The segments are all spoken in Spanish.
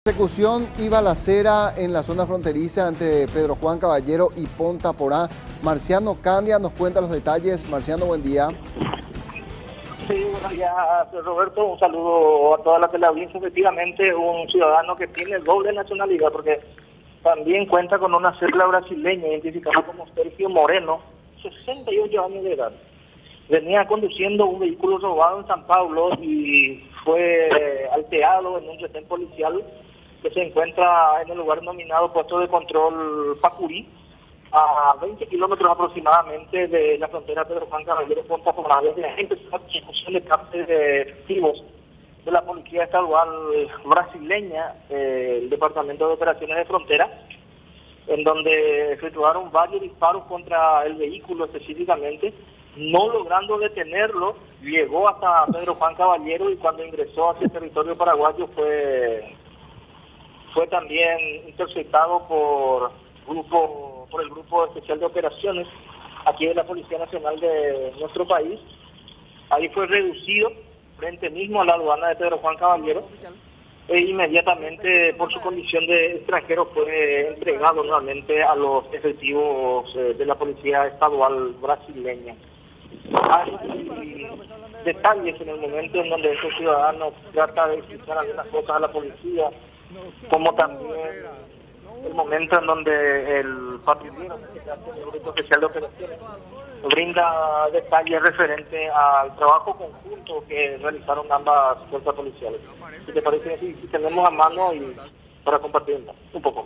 Persecución y balacera en la zona fronteriza entre Pedro Juan Caballero y Ponta Porá. Marciano Candia nos cuenta los detalles. Marciano, buen día. Sí, buenos días, Roberto. Un saludo a toda la teleaudiencia. Efectivamente, un ciudadano que tiene doble nacionalidad, porque también cuenta con una cédula brasileña identificada como Sergio Moreno, 68 años de edad. Venía conduciendo un vehículo robado en San Pablo y fue alterado en un retén policial que se encuentra en el lugar denominado Puesto de Control Pacurí, a 20 kilómetros aproximadamente de la frontera Pedro Juan Caballero Ponta Porá. Empezó la persecución de parte de efectivos de la Policía Estadual brasileña, el Departamento de Operaciones de Frontera, en donde efectuaron varios disparos contra el vehículo específicamente, no logrando detenerlo. Llegó hasta Pedro Juan Caballero y cuando ingresó hacia el territorio paraguayo fue también interceptado por el Grupo Especial de Operaciones aquí de la Policía Nacional de nuestro país. Ahí fue reducido frente mismo a la aduana de Pedro Juan Caballero e inmediatamente por su condición de extranjero fue entregado nuevamente a los efectivos de la Policía Estadual brasileña. Hay detalles en el momento en donde este ciudadano trata de explicar algunas cosas a la policía, como también el momento en donde el patrullero, en este caso el Grupo Especial de Operaciones, brinda detalles referentes al trabajo conjunto que realizaron ambas fuerzas policiales. Si te parece, si tenemos a mano y para compartir un poco.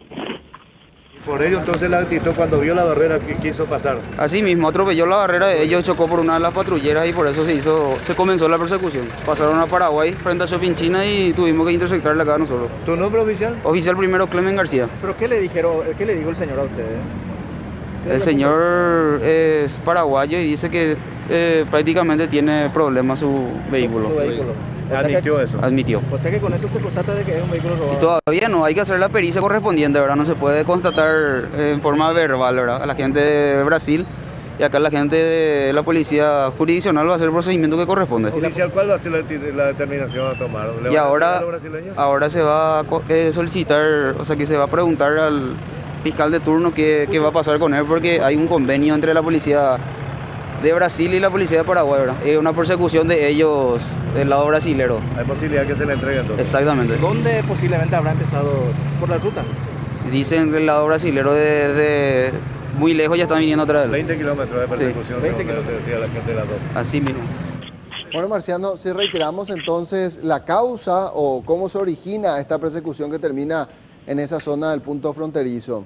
Por ello entonces la actitud cuando vio la barrera que quiso pasar. Así mismo, atropelló la barrera de ellos, chocó por una de las patrulleras y por eso se comenzó la persecución. Pasaron a Paraguay frente a Shopping China y tuvimos que interceptarle acá nosotros. ¿Tu nombre oficial? Oficial primero Clemen García. ¿Pero qué le dijo el señor a ustedes? El señor es paraguayo y dice que prácticamente tiene problemas su vehículo. Su vehículo. Admitió eso. Admitió. O sea que con eso se constata de que es un vehículo robado. Y todavía no, hay que hacer la pericia correspondiente, ¿verdad? No se puede constatar en forma verbal, ¿verdad? A la gente de Brasil y acá la gente de la policía jurisdiccional va a hacer el procedimiento que corresponde. Oficial, ¿cuál va a ser la determinación a tomar? Y ahora se va a solicitar, o sea que se va a preguntar al fiscal de turno qué va a pasar con él, porque hay un convenio entre la policía de Brasil y la policía de Paraguay, ¿verdad? Es una persecución de ellos del lado brasilero. Hay posibilidad que se le entregue entonces. Exactamente. ¿Dónde posiblemente habrá empezado por la ruta? Dicen del lado brasilero desde muy lejos ya están viniendo atrás de él. 20 kilómetros de persecución, Sí, 20 según lo que decía la gente de las dos. Así mismo. Bueno, Marciano, si reiteramos entonces la causa o cómo se origina esta persecución que termina en esa zona del punto fronterizo.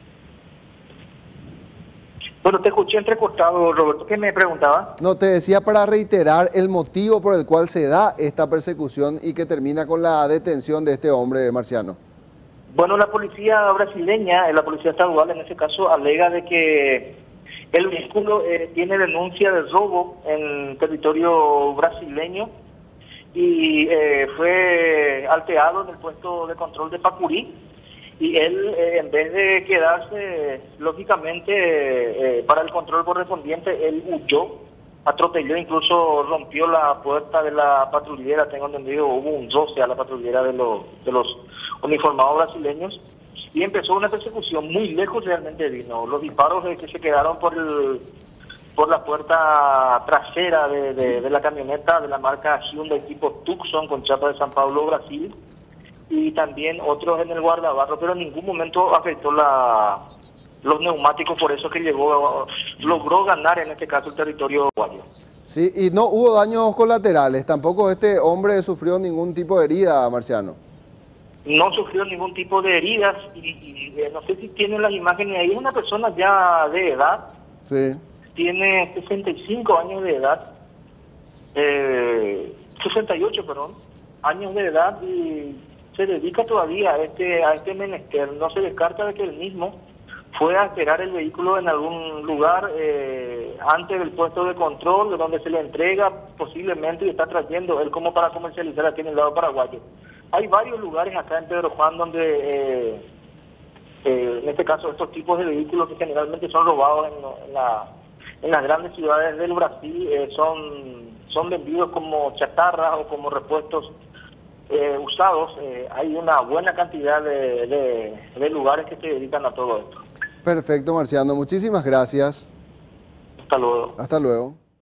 Bueno, te escuché entrecortado, Roberto. ¿Qué me preguntaba? No, te decía para reiterar el motivo por el cual se da esta persecución y que termina con la detención de este hombre, Marciano. Bueno, la policía brasileña, la policía estadual en este caso, alega de que el vehículo tiene denuncia de robo en territorio brasileño y fue alterado en el puesto de control de Pacurí. Y él, en vez de quedarse, lógicamente, para el control correspondiente, él huyó, atropelló, incluso rompió la puerta de la patrullera. Tengo entendido, hubo un roce a la patrullera de los uniformados brasileños y empezó una persecución muy lejos realmente vino. Los disparos que se quedaron por la puerta trasera de la camioneta de la marca Hyundai tipo Tucson con chapa de San Pablo, Brasil, y también otros en el guardabarro, pero en ningún momento afectó los neumáticos, por eso que logró ganar en este caso el territorio uruguayo. Sí, y no hubo daños colaterales, tampoco este hombre sufrió ningún tipo de herida, Marciano. No sufrió ningún tipo de heridas y no sé si tienen las imágenes ahí, es una persona ya de edad, Sí. tiene 65 años de edad, 68, perdón, años de edad y se dedica todavía a este menester. No se descarta de que él mismo fue a esperar el vehículo en algún lugar antes del puesto de control, de donde se le entrega posiblemente y está trayendo él como para comercializar aquí en el lado paraguayo. Hay varios lugares acá en Pedro Juan donde, en este caso, estos tipos de vehículos que generalmente son robados en las grandes ciudades del Brasil son vendidos como chatarra o como repuestos usados, hay una buena cantidad de lugares que se dedican a todo esto. Perfecto, Marciano. Muchísimas gracias. Hasta luego. Hasta luego.